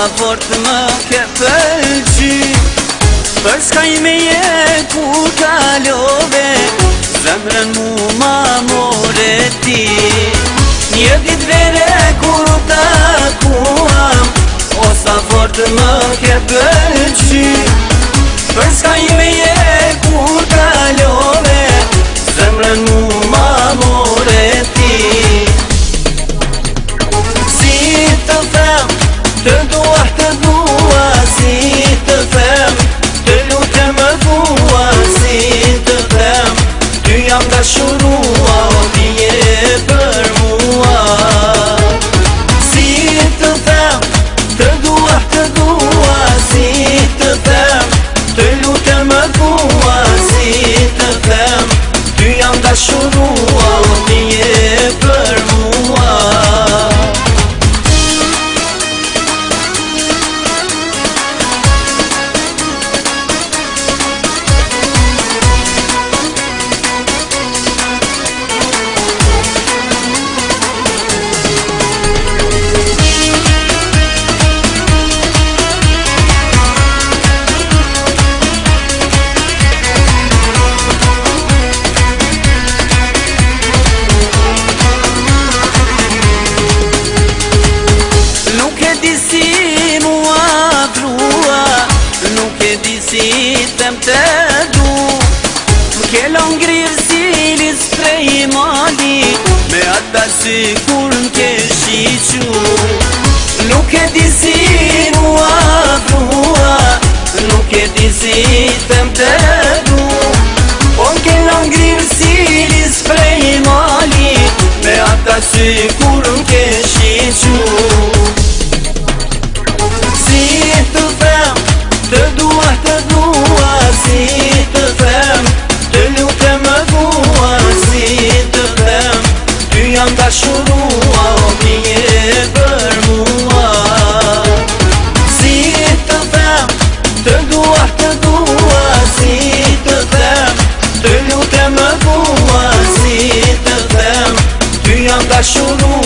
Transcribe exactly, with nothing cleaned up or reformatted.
fort më ke pëlqy. Për s'kaj me je kur kalove, zemrën mu ma more ti. Një dit vere kur takuam, o sa fort më ke pëlqy. Për s'kaj me je kur kalove, zemrën mu ma more ti. Si të them, të dua të dua, si të them, të lutem më dua, si të them, ty jam dashurua, o ti je për mua. Si të them, të dua të dua, si të them, të lutem më dua, si të them, ty jam dashurua, o ti je për mua. Si tem të du, më ke longrir si lis prej mali, me ata si kur m'ke shiqu. Nuk e di si mua grua, nuk e di si tem të du, po m'ke longrir si lis prej mali, me ata si kur m'ke shiqu. Si të them, të dua të dua, si të them, të lutem më dua, si të them, ty jam dashurua, o ti je për mua. Si të them, të dua të dua, si të them, të lutem më dua, si të them, ty jam dashurua.